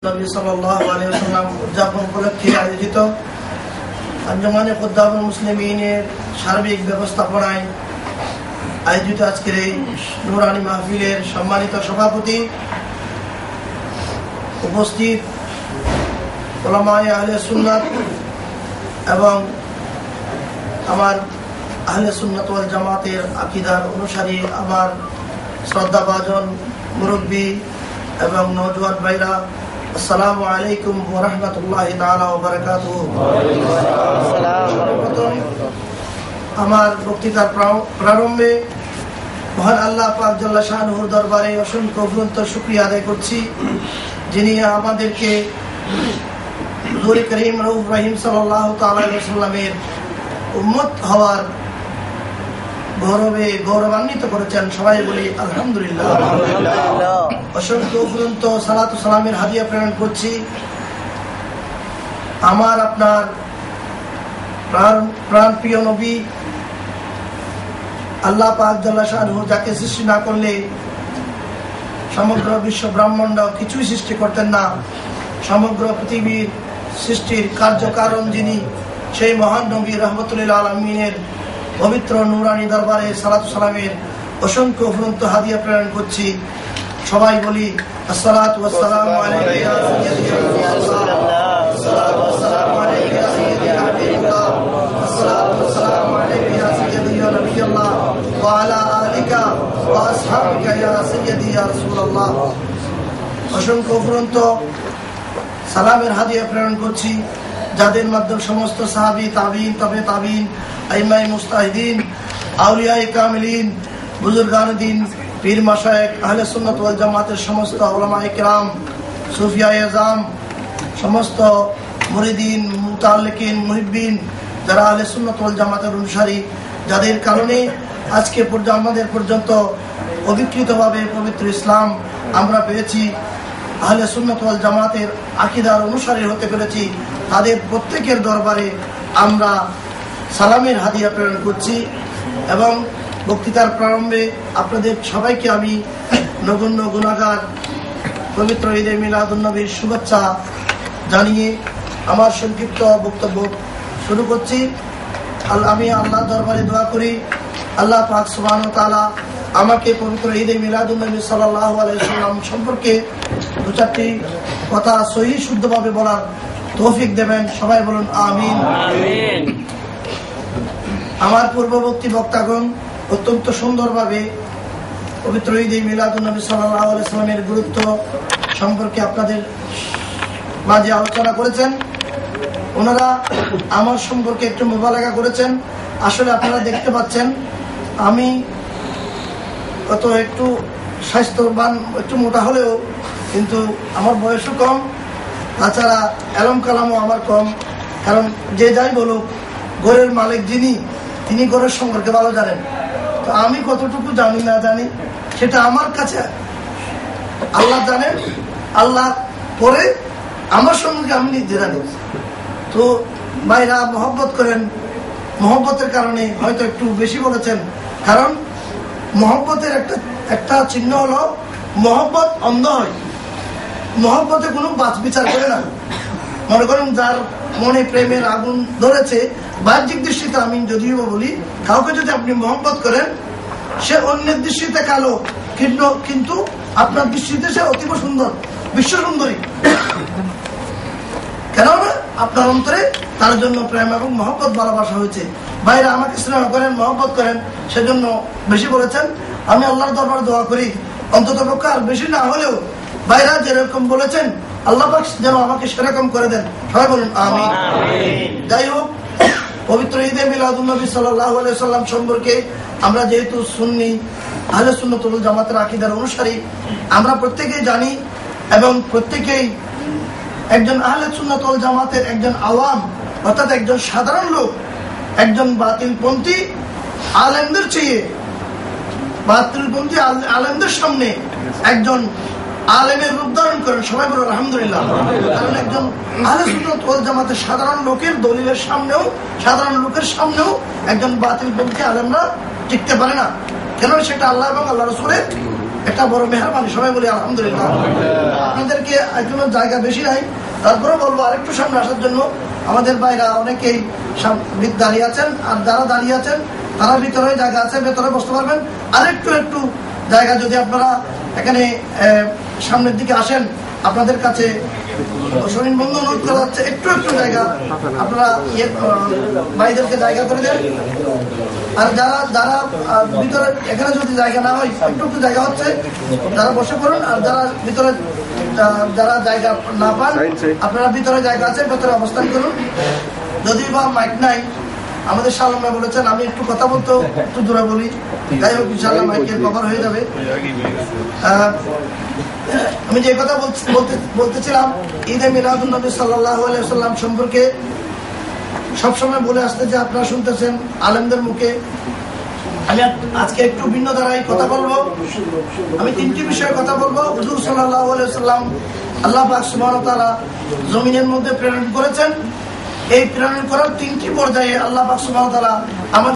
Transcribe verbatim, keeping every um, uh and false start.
নবী সাল্লাল্লাহু আলাইহি ওয়াসাল্লাম উদযাপন উপলক্ষে আয়োজিত আঞ্জুমানে খুদ্দামুল মুসলিমিনের সার্বিক ব্যবস্থাপনায় আয়োজিত আজকের এই নুরানি মাহফিলের সম্মানিত সভাপতি, উপস্থিত উলামায়ে আহলে সুন্নাত এবং আমার আহলে সুন্নাত ওয়াল জামাতের আকীদার অনুসারী আমার শ্রদ্ধাভাজন মুরব্বী এবং নওজোয়ান ভাইরা, আসসালামু আলাইকুম ওয়া রাহমাতুল্লাহি তাআলা ওয়া বারাকাতুহু। আমার বক্তৃতার প্রারম্ভে মহান আল্লাহ পাক জাল্লা শানুহুর দরবারে অসংখ্য অফুরন্ত শুকরিয়া আদায় করছি, যিনি আমাদেরকে হুজুর করিম রউফ রহিম সাল্লাল্লাহু তাআলা আলাইহি ওয়াসাল্লামের উম্মত হওয়ার গৌরবে গৌরবান্বিত করেছেন। সবাই বলি আলহামদুলিল্লাহ। অসংখ্য অফুরন্ত সালাত ও সালামের হাদিয়া প্রেরণ করছি আমার আপনার প্রাণ প্রাণ প্রিয় নবী আল্লাহ পাক জাল্লা শানুহু, যাকে সৃষ্টি না করলে সমগ্র বিশ্ব ব্রহ্মাণ্ড কিছুই সৃষ্টি করতেন না। সমগ্র পৃথিবীর সৃষ্টির কার্যকারণ যিনি, সেই মহান নবী রাহমাতুল লিল আলামিনের পবিত্র নুরানি দরবারে সালাত সালামের অসংখ্য অফুরন্ত হাদিয়া প্রেরণ করছি। সবাই বলি আসসালাতু ওয়াসসালামু আলাইকা ইয়া সাইয়্যিদি ইয়া রাসূলুল্লাহ, আসসালাতু ওয়াসসালামু আলাইকা ইয়া সাইয়্যিদি ইয়া হাবিবাল্লাহ, আসসালাতু ওয়াসসালামু আলাইকা ইয়া সাইয়্যিদি ইয়া নবিয়াল্লাহ ওয়া আলা আলিকা ওয়া আসহাবিকা ইয়া সাইয়্যিদি ইয়া রাসূলুল্লাহ। অসংখ্য অফুরন্ত সালামের হাদিয়া প্রেরণ করছি যাদের মাধ্যমে সমস্ত সাহাবী, তাবিঈন, তবে তাবিঈন, আইম্মায়ে মুজতাহিদিন, আউলিয়ায়ে কামিলিন, বুজুর্গানে দ্বীন, পীর মাশায়েখ, আহলে সুন্নাত ওয়াল জামাতের সমস্ত উলামায়ে কেরাম, সুফিয়ায়ে আযম, সমস্ত মুরিদিন, মুতাআল্লিকিন, মুহিব্বিন, যারা আহলে সুন্নাত ওয়াল জামাতের অনুসারী, যাদের কারণে আজকে পর্যন্ত আমাদের পর্যন্ত অবিকৃতভাবে পবিত্র ইসলাম আমরা পেয়েছি, আহলে সুন্নাত ওয়াল জামাতের আকীদার অনুসারী হতে পেরেছি, তাদের প্রত্যেকের দরবারে আমরা সালামের হাদিয়া প্রেরণ করছি। এবং বক্তৃতার প্রারম্ভে আপনাদের সবাইকে আমি নগণ্য গুনাহগার পবিত্র ঈদে মিলাদুন্নবীর শুভেচ্ছা জানিয়ে আমার সংক্ষিপ্ত বক্তব্য শুরু করছি। আমি আল্লাহর দরবারে দোয়া করি, আল্লাহ পাক সুবহানাহু ওয়া তাআলা আমাকে পবিত্র ঈদে মিলাদুন্নবী সাল্লাল্লাহু আলাইহি ওয়াসাল্লাম সম্পর্কে দু চারটি কথা সহিহ শুদ্ধভাবে বলার তৌফিক দেবেন। সবাই বলুন আমিন। আমার পূর্ববর্তী বক্তাগণ অত্যন্ত সুন্দরভাবে পবিত্র ঈদে মিলাদুন্নবী সাল্লাল্লাহু আলাইহি ওয়াসাল্লামের গুরুত্ব সম্পর্কে আপনাদের মাঝে আলোচনা করেছেন। ওনারা আমার সম্পর্কে একটু মুবালাগা করেছেন। আসলে আপনারা দেখতে পাচ্ছেন আমি কত একটু স্বাস্থ্যবান, একটু মোটা হলেও কিন্তু আমার বয়সও কম, তাছাড়া এলম কালামও আমার কম। কারণ যে যাই বলুক, ঘরের মালিক যিনি, তিনি ঘরের সম্পর্কে ভালো জানেন। তো আমি কতটুকু জানি না জানি সেটা আমার কাছে আল্লাহ জানেন। আল্লাহ পরে আমার সম্পর্কে আমি নিজে জানি। তো ভাইরা মহব্বত করেন, মহব্বতের কারণে হয়তো একটু বেশি বলেছেন। কারণ মহব্বতের একটা একটা চিহ্ন হলো মহব্বত অন্ধ হয়, মহব্বতে কোনো বাছ বিচার করে না। মনে করেন যার মনে প্রেমের আগুন ধরেছে, বাহ্যিক দৃষ্টিতে আমি যদিও বলি, কাউকে যদি আপনি মহব্বত করেন, সে অন্যের দৃষ্টিতে কালো, কিন্তু কিন্তু আপনার দৃষ্টিতে সে অতীব সুন্দর, বিশ্ব সুন্দরী। কেননা আপনার অন্তরে তার জন্য প্রেম এবং মহব্বত ভালোবাসা হয়েছে। ভাইরা আমাকে স্নেহ করেন, মহব্বত করেন, সেজন্য বেশি বলেছেন। আমি আল্লাহর দরবারে দোয়া করি অন্তত পক্ষে আর বেশি না হলেও ভাইরা যেরকম বলেছেন আল্লাহ পাক যেন আমাকে সেরকম করে দেন। সবাই বলুন আমিন। যাই হোক, পবিত্র ঈদে মিলাদুন্নবী সাল্লাল্লাহু আলাইহি ওয়াসাল্লাম সম্পর্কে আমরা যেহেতু সুন্নি, আহলে সুন্নাত ওয়াল জামাতের আকীদার অনুসারী, আমরা প্রত্যেকেই জানি এবং প্রত্যেকেই একজন আহলে সুন্নাত ওয়াল জামাতের একজন আওয়াম, অর্থাৎ একজন সাধারণ লোক, একজন বাতিলপন্থী আলেমদের চেয়ে, বাতিলপন্থী আলেমদের সামনে একজন আলেমের রূপ ধারণ করেন। সবাই বলুন আলহামদুলিল্লাহ। কারণ একজন আহলে সুন্নাত ওয়াল জামাতের সাধারণ লোকের দলিলের সামনেও, সাধারণ লোকের সামনেও একজন বাতিলপন্থী আলেমরা টিকতে পারে না। কেন? সেটা আল্লাহ এবং আল্লাহ রাসূলের এটা বড় মেহরবানি, সবাই বলি আলহামদুলিল্লাহ। আপনাদেরকে একজনের জায়গা বেশি নাই, তারপরে বলবো আরেকটু সামনে আসার জন্য। আমাদের ভাইরা অনেকেই দাঁড়িয়ে আছেন, আর যারা দাঁড়িয়ে আছেন তারা ভিতরে জায়গা আছে, ভেতরে বসতে পারবেন। আরেকটু একটু জায়গা যদি আপনারা এখানে সামনের দিকে আসেন, আপনাদের কাছে শরীর বন্ধু অনুরোধ করা যাচ্ছে, একটু একটু জায়গা আপনারা ইয়ে ভাইদেরকে জায়গা করে দেন। আর যারা যারা ভিতরে এখানে যদি জায়গা না হয়, একটু একটু জায়গা হচ্ছে, যারা বসে পড়ুন। আর যারা ভিতরে যারা জায়গা না পান, আপনারা ভিতরে জায়গা আছে, ভেতরে অবস্থান করুন। যদি বা মাইক নাই, আমাদের শালম ভাই বলেছেন আমি একটু কথা বলতে একটু দূরে বলি, যাই হোক ইনশাআল্লাহ মাইকের কভার হয়ে যাবে। আমি যে কথা বলতে বলতেছিলাম, ঈদে মিলাদুন নবী সাল্লাল্লাহু আলাইহি ওয়াসাল্লাম সম্পর্কে সবসময় বলে আসতে যে আপনারা শুনতেছেন আলেমদের মুখে। আমি আজকে একটু ভিন্ন ধারায় কথা বলবো। আমি তিনটি বিষয়ে কথা বলবো। হুজুর সাল্লাল্লাহু আলাইহি ওয়াসাল্লাম আল্লাহ পাক সুবহানাহু ওয়া তাআলা জমিনের মধ্যে প্রেরণ করেছেন। এই প্রেরণ করার তিনটি পর্যায়ে আল্লাহ পাক সুবহানাহু ওয়া তাআলা আমাদের